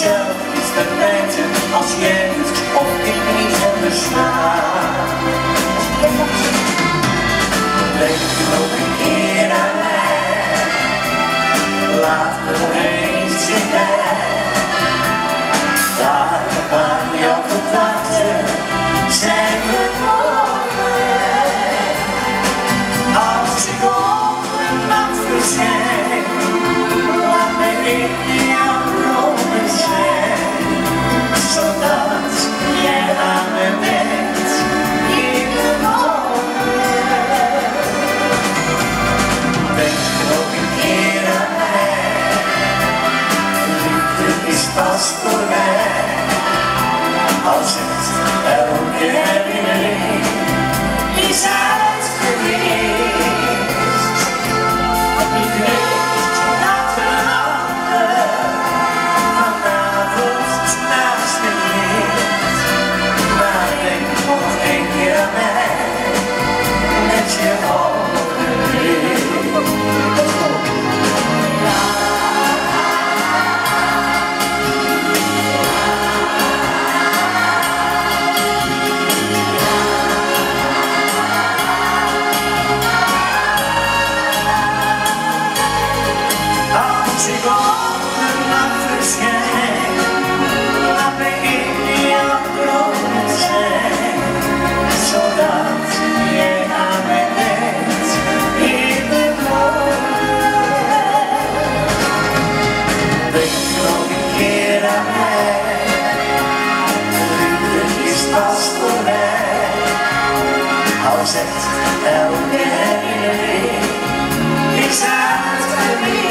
zelf iets verwijten als jij of ik niet heb bestaan. Denk nog een keer aan mij, laat me nog eens in mij. Daar waar jouw gedachten zijn verloren. Als ik op de nacht verschijn, laat me in jouw dromen zijn, zodat jij aan me denkt in de morgen. Denk nog een keer aan mij, liefde is pas voor mij, als het elke herinnering is uitgeweest. Ik weet dat een ander vanavond naast me ligt, maar denk nog een keer aan mij, met je ogen dicht. Als ik op de nacht verschijn, laat me in jouw dromen zijn, zodat jij aan me denkt in de morgen. Denk nog een keer aan mij, liefde is pas voor mij, als het elke herinnering is uitgeweest.